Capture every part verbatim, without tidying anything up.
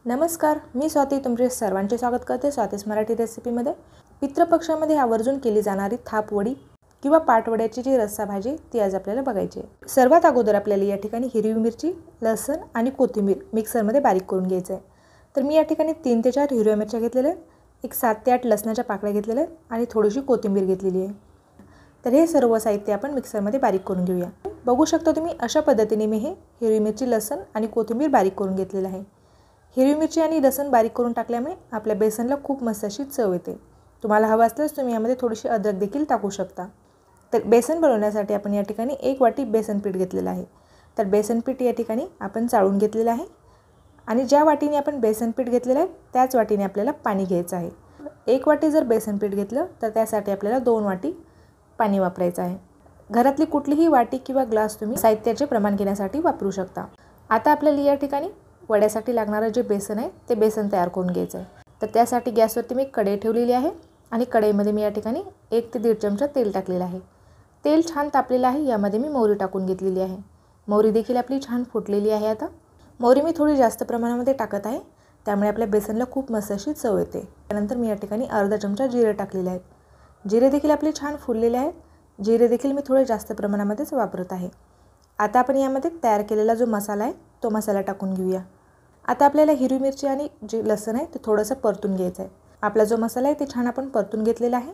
नमस्कार, मी स्वाती तुमचे सर्वांचे स्वागत करते स्वातीस मराठी रेसिपीमध्ये। पितृपक्षामध्ये आवर्जून केली जाणारी थापवडी किंवा पाटवड्याची जी रस्सा भाजी ती आज आपल्याला बघायची आहे। सर्वात अगोदर आपल्याला या ठिकाणी हिरवी मिरची, लसूण आणि कोथिंबीर मिक्सरमध्ये बारीक करून घ्यायचं आहे। तर मी या ठिकाणी तीन ते चार हिरव्या मिरच्या घेतलेल्या आहेत, एक सात ते आठ लसणाच्या पाकळ्या घेतलेल्या आहेत आणि थोडीशी कोथिंबीर घेतलेली आहे। तर हे सर्व साहित्य आपण मिक्सरमध्ये बारीक करून घेऊया। बघू शकता तुम्ही अशा पद्धतीने मी हे हिरवी मिरची, लसूण आणि कोथिंबीर बारीक करून घेतलेलं आहे। हिरवी मिरची आणि लसूण बारीक करून टाकल्यामुळे आपल्या बेसनला खूप मस्त अशी चव येते। तुम्हाला हवं असल्यास तुम्ही यामध्ये थोडीशी अद्रक देखील टाकू शकता। तर बेसन बनवण्यासाठी आपण या ठिकाणी एक वाटी बेसन पीठ घेतलेलं आहे। तर बेसन पीठ या ठिकाणी आपण चाळून घेतलेलं आहे आणि ज्या वाटीने आपण बेसन पीठ घेतलेलं आहे त्याच वाटीने आपल्याला पाणी घ्यायचं आहे। एक वाटी जर बेसन पीठ घेतलं तर त्यासाठी आपल्याला दोन वाटी पाणी वापरायचं आहे। घरातली कुठलीही वाटी किंवा ग्लास तुम्ही साहित्याचे प्रमाण घेण्यासाठी वापरू शकता। आता आपल्याला या ठिकाणी वड्यासाठी लागणारे जे बेसन आहे ते बेसन तयार करून घ्यायचं आहे। तर त्यासाठी गॅसवरती मी कढई ठेवलेली आहे आणि कढईमध्ये मी या ठिकाणी एक ते दीड चमचा तेल टाकलेलं आहे। तेल छान तापलेलं आहे, यामध्ये मी मोहरी टाकून घेतलेली आहे। मोहरी देखील आपली छान फुटलेली आहे। आता मोहरी मी थोडी जास्त प्रमाणामध्ये टाकत आहे, त्यामुळे आपल्या बेसनला खूप मस्त अशी चव येते। त्यानंतर मी या ठिकाणी अर्धा चमचा जिरे टाकलेले आहेत। जिरे देखील आपले छान फुललेले आहेत। जिरे देखील मी थोडे जास्त प्रमाणामध्येच वापरत आहे। आता आपण यामध्ये तयार केलेला जो मसाला आहे तो मसाला टाकून घेऊया। आता आपल्याला हिरवी मिरची आणि जे लसूण आहे ते थोडंसं परतून घ्यायचं आहे। आपला जो मसाला आहे ते छान आपण परतून घेतलेला आहे।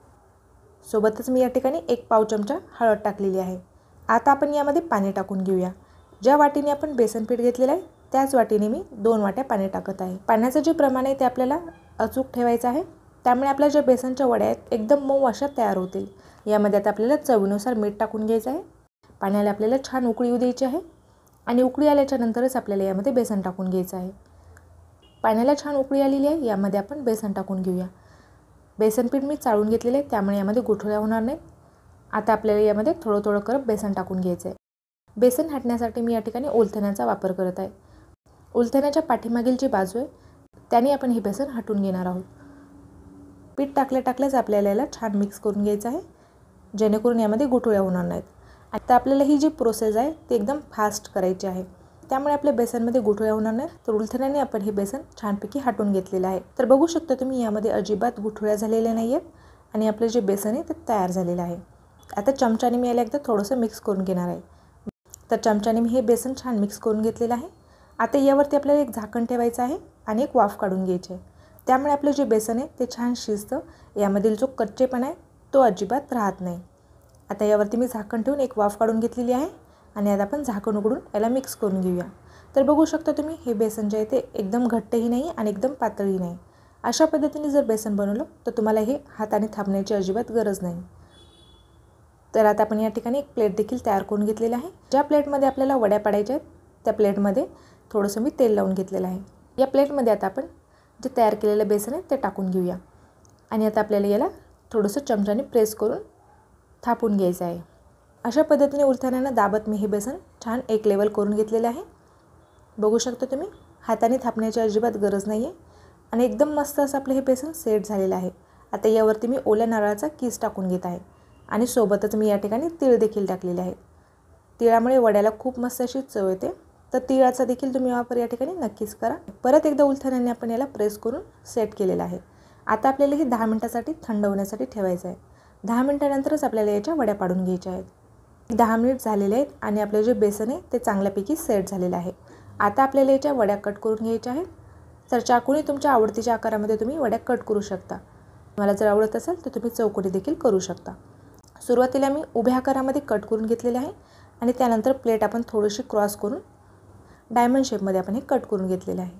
सोबतच मी या ठिकाणी एक पाव चमचा हळद टाकलेली आहे। आता आपण यामध्ये पाणी टाकून घेऊया। ज्या वाटीने आपण बेसन पीठ घेतलेलं आहे त्याच वाटीने मी दोन वाट्या पाणी टाकत आहे। पाण्याचं जे प्रमाण आहे ते आपल्याला अचूक ठेवायचं आहे, त्यामुळे आपल्या ज्या बेसनच्या वड्या आहेत एकदम मऊ अशा तयार होतील। यामध्ये आता आपल्याला चवीनुसार मीठ टाकून घ्यायचं आहे। पाण्याला आपल्याला छान उकळी येऊ द्यायची आहे आणि उकळी आल्याच्या नंतरच आपल्याला यामध्ये बेसन टाकून घ्यायचं आहे। पाण्याला छान उकळी आलेली आहे, यामध्ये आपण बेसन टाकून घेऊया। बेसन पीठ मी चाळून घेतलेले आहे, त्यामुळे यामध्ये गुठळ्या होणार नाहीत। आता आपल्याला यामध्ये थोडं थोडं करत बेसन टाकून घ्यायचं आहे। बेसन हटण्यासाठी मी या ठिकाणी ओलथण्याचा वापर करत आहे। ओलथण्याच्या पाठीमागील जी बाजू आहे त्याने आपण हे बेसन हटून घेणार आहोत। पीठ टाकल्या टाकल्याच आपल्याला याला छान मिक्स करून घ्यायचं आहे, जेणेकरून यामध्ये गुठळ्या होणार नाहीत। आता आपल्याला ही जी प्रोसेस आहे ती एकदम फास्ट करायची आहे, त्यामुळे आपल्या बेसनमध्ये गुठळ्या होणार नाही। तर उलथण्याने आपण हे बेसन छानपैकी हटून घेतलेलं आहे। तर बघू शकता तुम्ही यामध्ये अजिबात गुठळ्या झालेल्या नाही आहेत आणि आपले जे बेसन आहे ते तयार झालेलं आहे। आता चमच्याने मी याला एकदा थोडंसं मिक्स करून घेणार आहे। तर चमच्याने मी हे बेसन छान मिक्स करून घेतलेलं आहे। आता यावरती आपल्याला एक झाकण ठेवायचं आहे आणि एक वाफ काढून घ्यायची आहे, त्यामुळे आपलं जे बेसन आहे ते छान शिजतं। यामधील जो कच्चेपणा आहे तो अजिबात राहत नाही। आता यावरती मी झाकण ठेवून एक वाफ काढून घेतलेली आहे आणि आता आपण झाकण उघडून याला मिक्स करून घेऊया। तर बघू शकता तुम्ही हे बेसन जे आहे ते एकदम घट्टही नाही आणि एकदम पातळही नाही। अशा पद्धतीने जर बेसन बनवलं तर तुम्हाला हे हाताने थापण्याची अजिबात गरज नाही। तर आता आपण या ठिकाणी एक प्लेट देखील तयार करून घेतलेली आहे। ज्या प्लेटमध्ये आपल्याला वड्या पाडायच्या आहेत त्या प्लेटमध्ये थोडंसं मी तेल लावून घेतलेलं आहे। या प्लेटमध्ये आता आपण जे तयार केलेलं बेसन आहे ते टाकून घेऊया आणि आता आपल्याला याला थोडंसं चमच्याने प्रेस करून थापून घ्यायचं आहे। अशा पद्धतीने उलथण्यानं दाबत मी हे बेसन छान एक लेवल करून घेतलेले आहे। बघू शकता तुम्ही हाताने थापण्याची अजिबात गरज नाही आहे आणि एकदम मस्त असं आपलं हे बेसन सेट झालेलं आहे। आता यावरती मी ओल्या नारळाचा किस टाकून घेत आहे आणि सोबतच मी या ठिकाणी तीळ देखील टाकलेले आहे। तिळामुळे वड्याला खूप मस्त अशी चव येते, तर तिळाचा देखील तुम्ही वापर या ठिकाणी नक्कीच करा। परत एकदा उलथण्याने आपण याला प्रेस करून सेट केलेलं आहे। आता आपल्याला हे दहा मिनिटासाठी थंड होण्यासाठी ठेवायचं आहे। दहा मिनिटानंतरच आपल्याला याच्या वड्या पाडून घ्यायच्या आहेत। दहा मिनिट झालेले आहेत आणि आपले जे बेसन आहे ते चांगल्यापैकी सेट झालेलं आहे। आता आपल्याला याच्या वड्या कट करून घ्यायच्या आहेत। तर चाकूने तुमच्या आवडतीच्या आकारामध्ये तुम्ही वड्या कट करू शकता। तुम्हाला जर आवडत असेल तर तुम्ही चौकोनी देखील करू शकता। सुरुवातीला मी उभ्या आकारामध्ये कट करून घेतलेले आहे आणि त्यानंतर प्लेट आपण थोडीशी क्रॉस करून डायमंड शेपमध्ये आपण हे कट करून घेतलेले आहे।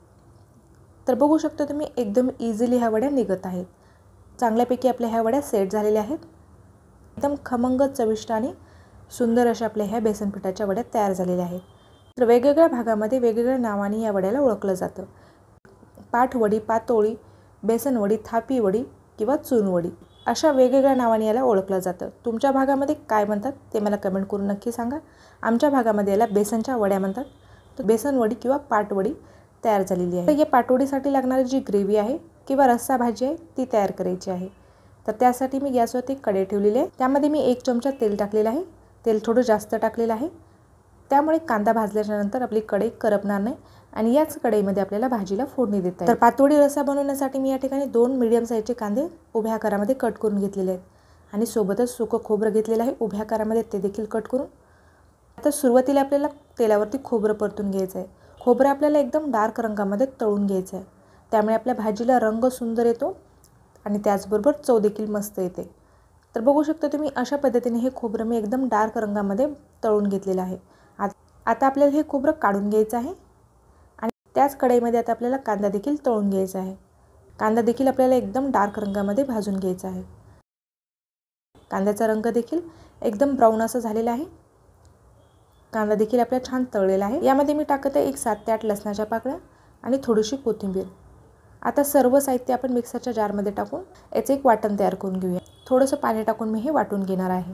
तर बघू शकता तुम्ही एकदम इझिली ह्या वड्या निघत आहेत। चांगल्यापैकी आपल्या ह्या वड्या सेट झालेल्या आहेत। एकदम खमंग, चविष्ट आणि सुंदर अशा आपल्या ह्या बेसन पिठाच्या वड्या तयार झालेल्या आहेत। तर वेगवेगळ्या भागामध्ये वेगवेगळ्या नावाने या वड्याला ओळखलं जातं। पाटवडी, पातोळी, बेसन वडी, थापी वडी किंवा चूनवडी अशा वेगवेगळ्या नावाने याला ओळखलं जातं। तुमच्या भागामध्ये काय म्हणतात ते मला कमेंट करून नक्की सांगा। आमच्या भागामध्ये याला बेसनच्या वड्या म्हणतात। तर बेसन वडी किंवा पाटवडी तयार झालेली आहे। तर या पाटवडीसाठी लागणारी जी ग्रेव्ही आहे किंवा रस्सा भाजी आहे ती तयार करायची आहे। तर त्यासाठी मी गॅसवरती कढई ठेवलेली आहे, त्यामध्ये मी एक चमचा तेल टाकलेलं आहे। तेल थोडं जास्त टाकलेलं आहे। त्यामुळे कांदा भाजल्याच्या नंतर आपली कढई करपणार नाही आणि याच कढईमध्ये आपल्याला भाजीला फोडणी देता येईल। तर पातवडी रस्सा बनवण्यासाठी मी या ठिकाणी दोन मीडियम साईजचे कांदे उभ्या आकारामध्ये कट करून घेतलेले आहेत आणि सोबतच सुकं खोबरं घेतलेलं आहे उभ्या आकारामध्ये, ते देखील कट करून। आता सुरुवातीला आपल्याला तेलावरती खोबरं परतून घ्यायचं आहे। खोबरं आपल्याला एकदम डार्क रंगामध्ये तळून घ्यायचं आहे, त्यामुळे आपल्या भाजीला रंग सुंदर येतो आणि त्याचबरोबर चव देखील मस्त येते। तर बघू शकता तुम्ही अशा पद्धतीने हे खोबरं मी एकदम डार्क रंगामध्ये तळून घेतलेलं आहे। आता आपल्याला हे खोबरं काढून घ्यायचं आहे आणि त्याच कढईमध्ये आता आपल्याला कांदा देखील तळून घ्यायचा आहे। कांदा देखील आपल्याला एकदम डार्क रंगामध्ये भाजून घ्यायचा आहे। कांद्याचा रंग देखील एकदम ब्राऊन असा झालेला आहे। कांदा देखील आपला छान तळलेला आहे। यामध्ये मी टाकत आहे एक सात ते आठ लसणाच्या पाकळ्या आणि थोडीशी कोथिंबीर। आता सर्व साहित्य आपण मिक्सरच्या जारमध्ये टाकून याचे एक वाटण तयार करून घेऊया। थोडंसं पाणी टाकून मी हे वाटून घेणार आहे।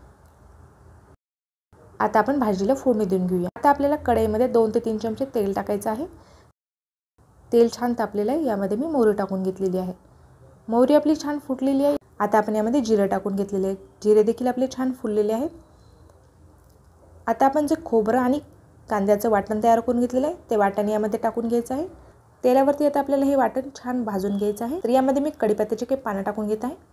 आता आपण भाजीला फोडणी देऊन घेऊया। आता आपल्याला कढईमध्ये दोन ते तीन चमचे तेल टाकायचं आहे। तेल छान तापलेलं आहे, यामध्ये मी मोहरी टाकून घेतलेली आहे। मोहरी आपली छान फुटलेली आहे। आता आपण यामध्ये जिरे टाकून घेतलेले आहे। जिरे देखील आपले छान फुललेले आहेत। आता आपण जे खोबरं आणि कांद्याचं वाटण तयार करून घेतलेलं आहे ते वाटण यामध्ये टाकून घ्यायचं आहे। तेलावरती आता आपल्याला हे वाटण छान भाजून घ्यायचं आहे। तर यामध्ये मी कढीपत्त्याचे काही पानं टाकून घेत आहे।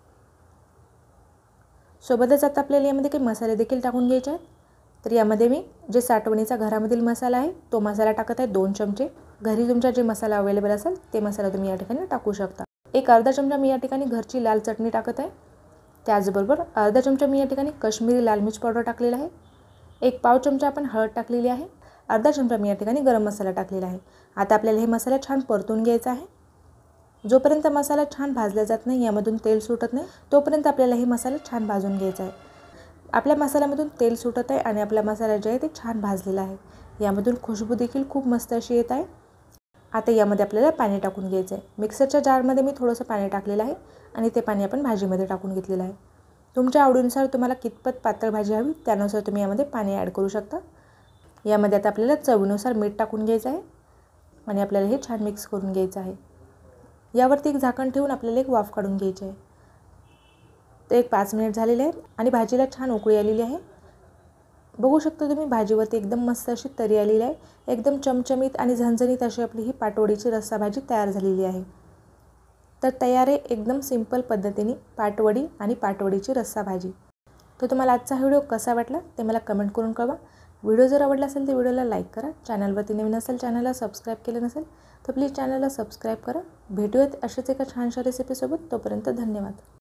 सोबतच आता आपल्याला यामध्ये काही मसाले देखील टाकून घ्यायचे आहेत। तर यामध्ये मी जे साठवणीचा घरामधील मसाला आहे तो मसाला टाकत आहे दोन चमचे। घरी तुमचा जे मसाला अवेलेबल असेल ते मसाला तुम्ही या ठिकाणी टाकू शकता। एक अर्धा चमचा मी या ठिकाणी घरची लाल चटणी टाकत आहे। त्याचबरोबर अर्धा चमचा मी या ठिकाणी काश्मीरी लाल मिर्च पावडर टाकलेला आहे। एक पाव चमचा आपण हळद टाकलेली आहे। अर्धा चमचा मी या ठिकाणी गरम मसाला टाकलेला आहे। आता आपल्याला हे मसाला छान परतून घ्यायचा आहे। जोपर्यंत मसाला छान भाजला जात नाही, यामधून तेल सुटत नाही, तोपर्यंत आपल्याला हे मसाला छान भाजून घ्यायचा आहे। आपल्या मसाल्यामधून तेल सुटत आहे आणि आपला मसाला जे आहे ते छान भाजलेला आहे। यामधून खुशबू देखील खूप मस्त अशी येत आहे। आता यामध्ये आपल्याला पाणी टाकून घ्यायचं आहे। मिक्सरच्या जारमध्ये मी थोडंसं पाणी टाकलेलं आहे आणि ते पाणी आपण भाजीमध्ये टाकून घेतलेलं आहे। तुमच्या आवडीनुसार तुम्हाला कितपत पातळ भाजी हवी त्यानुसार तुम्ही यामध्ये पाणी ॲड करू शकता। यामध्ये आता आपल्याला चवीनुसार मीठ टाकून घ्यायचं आहे आणि आपल्याला हे छान मिक्स करून घ्यायचं आहे। यावरती एक झाकण ठेवून आपल्याला एक वाफ काढून घ्यायची आहे। तर एक पाच मिनिट झालेले आहेत आणि भाजीला छान उकळी आलेली आहे। बघू शकता तुम्ही भाजीवरती एकदम मस्त अशी तरी आलेली आहे। एकदम चमचमीत आणि झणझणीत अशी आपली ही पाटवडीची रस्सा भाजी तयार झालेली आहे। तर तयार आहे एकदम सिंपल पद्धतीने पाटवडी आणि पाटवडीची रस्सा भाजी। तर तुम्हाला आजचा व्हिडिओ कसा वाटला ते मला कमेंट करून कळवा। व्हिडिओ जर आवडला असेल तर व्हिडिओला लाईक करा। चॅनलवरती नवीन असेल, चॅनलला सबस्क्राईब केलं नसेल तर प्लीज चॅनलला सबस्क्राईब करा। भेटूयात अशाच एका छानशा रेसिपीसोबत। तोपर्यंत धन्यवाद।